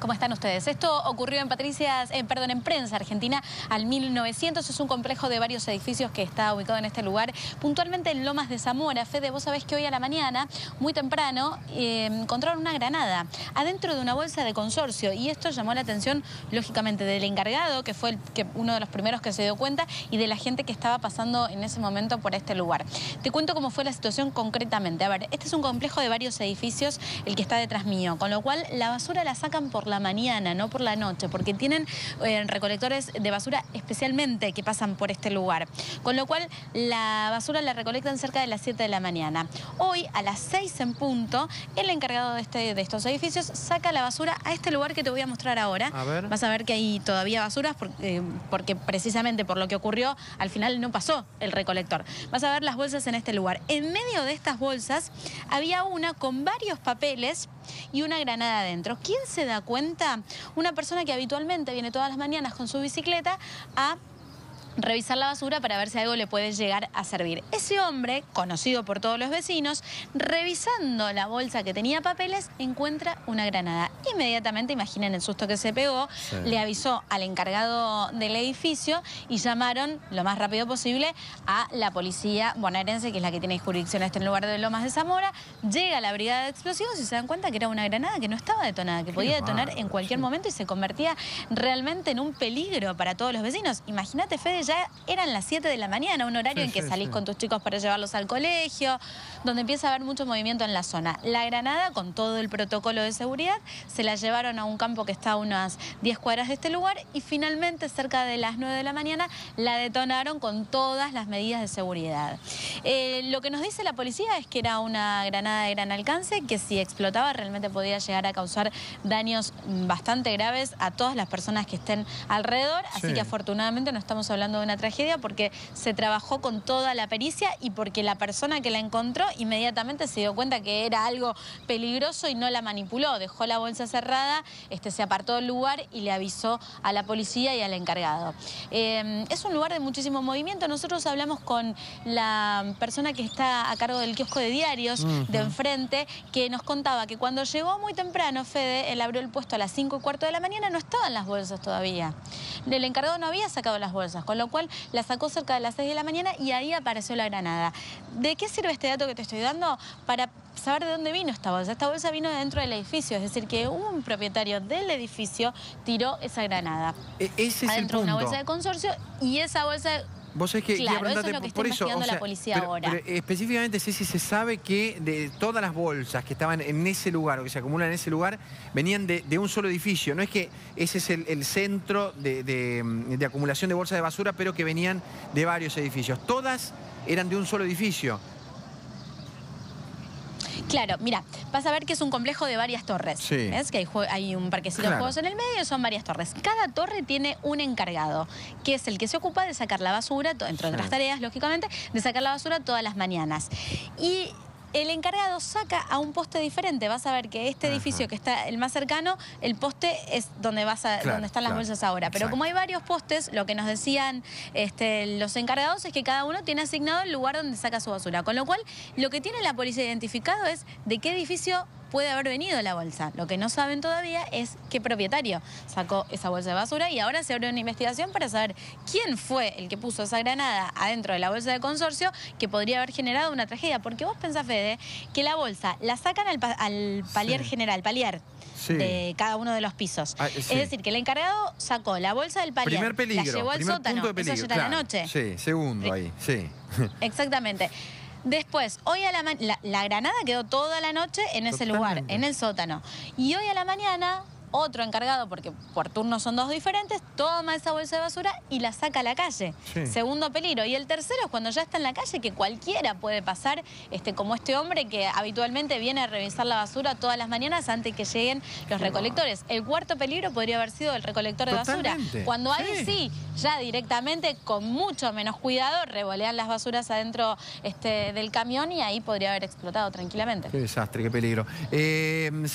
¿Cómo están ustedes? Esto ocurrió en en Prensa Argentina al 1900. Es un complejo de varios edificios que está ubicado en este lugar, puntualmente en Lomas de Zamora. Fede, vos sabés que hoy a la mañana, muy temprano, encontraron una granada adentro de una bolsa de consorcio. Y esto llamó la atención, lógicamente, del encargado, que fue uno de los primeros que se dio cuenta, y de la gente que estaba pasando en ese momento por este lugar. Te cuento cómo fue la situación concretamente. A ver, este es un complejo de varios edificios, el que está detrás mío, con lo cual la basura la sacan por la mañana, no por la noche, porque tienen recolectores de basura especialmente que pasan por este lugar. Con lo cual la basura la recolectan cerca de las 7 de la mañana. Hoy a las 6 en punto, el encargado de estos edificios saca la basura a este lugar que te voy a mostrar ahora. A ver. Vas a ver que hay todavía basuras porque precisamente por lo que ocurrió, al final no pasó el recolector. Vas a ver las bolsas en este lugar. En medio de estas bolsas había una con varios papeles y una granada adentro. ¿Quién se da cuenta? Una persona que habitualmente viene todas las mañanas con su bicicleta a revisar la basura para ver si algo le puede llegar a servir. Ese hombre, conocido por todos los vecinos, revisando la bolsa que tenía papeles, encuentra una granada. Inmediatamente, imaginen el susto que se pegó, sí. Le avisó al encargado del edificio y llamaron lo más rápido posible a la policía bonaerense, que es la que tiene jurisdicción en este lugar de Lomas de Zamora. Llega la brigada de explosivos y se dan cuenta que era una granada que no estaba detonada, que podía detonar en cualquier momento y se convertía realmente en un peligro para todos los vecinos. Imagínate, Fede, ya eran las 7 de la mañana, un horario en que salís con tus chicos para llevarlos al colegio, donde empieza a haber mucho movimiento en la zona. La granada, con todo el protocolo de seguridad, se la llevaron a un campo que está a unas 10 cuadras de este lugar y finalmente, cerca de las 9 de la mañana, la detonaron con todas las medidas de seguridad. Lo que nos dice la policía es que era una granada de gran alcance, que si explotaba realmente podía llegar a causar daños bastante graves a todas las personas que estén alrededor, así que afortunadamente no estamos hablando de una tragedia porque se trabajó con toda la pericia y porque la persona que la encontró inmediatamente se dio cuenta que era algo peligroso y no la manipuló, dejó la bolsa cerrada, se apartó del lugar y le avisó a la policía y al encargado. Es un lugar de muchísimo movimiento. Nosotros hablamos con la persona que está a cargo del kiosco de diarios de enfrente, que nos contaba que cuando llegó muy temprano, Fede, él abrió el puesto a las 5:15 de la mañana, no estaban las bolsas todavía. El encargado no había sacado las bolsas, con lo cual la sacó cerca de las 6 de la mañana y ahí apareció la granada. ¿De qué sirve este dato que te estoy dando? Para saber de dónde vino esta bolsa. Esta bolsa vino de dentro del edificio, es decir, que un propietario del edificio tiró esa granada. Ese es adentro el punto. De una bolsa de consorcio, y esa bolsa... Vos sabés que claro, eso es lo que está investigando la policía ahora. Pero específicamente, Ceci, se sabe que de todas las bolsas que estaban en ese lugar o que se acumulan en ese lugar, venían de un solo edificio. No es que ese es el centro de acumulación de bolsas de basura, pero que venían de varios edificios. Todas eran de un solo edificio. Claro, mira, vas a ver que es un complejo de varias torres. Sí. ¿Ves? Que hay un parquecito de juegos en el medio y son varias torres. Cada torre tiene un encargado, que es el que se ocupa de sacar la basura, entre otras tareas, lógicamente, de sacar la basura todas las mañanas. Y el encargado saca a un poste diferente. Vas a ver que este edificio que está el más cercano, el poste es donde donde están las bolsas ahora. Pero como hay varios postes, lo que nos decían los encargados es que cada uno tiene asignado el lugar donde saca su basura. Con lo cual, lo que tiene la policía identificado es de qué edificio puede haber venido la bolsa. Lo que no saben todavía es qué propietario sacó esa bolsa de basura, y ahora se abre una investigación para saber quién fue el que puso esa granada adentro de la bolsa de consorcio, que podría haber generado una tragedia. Porque vos pensás, Fede, que la bolsa la sacan al palier general, de cada uno de los pisos. Es decir, que el encargado sacó la bolsa del palier, primer peligro, la llevó al sótano, punto de peligro, eso ya era la noche. Sí, segundo ahí, sí. Exactamente. Después, hoy a la granada quedó toda la noche en ese lugar, en el sótano. Y hoy a la mañana, otro encargado, porque por turno son dos diferentes, toma esa bolsa de basura y la saca a la calle. Sí. Segundo peligro. Y el tercero es cuando ya está en la calle, que cualquiera puede pasar, como este hombre que habitualmente viene a revisar la basura todas las mañanas antes que lleguen los recolectores. El cuarto peligro podría haber sido el recolector de basura. Cuando ahí sí, ya directamente, con mucho menos cuidado, revolean las basuras adentro del camión y ahí podría haber explotado tranquilamente. Qué desastre, qué peligro.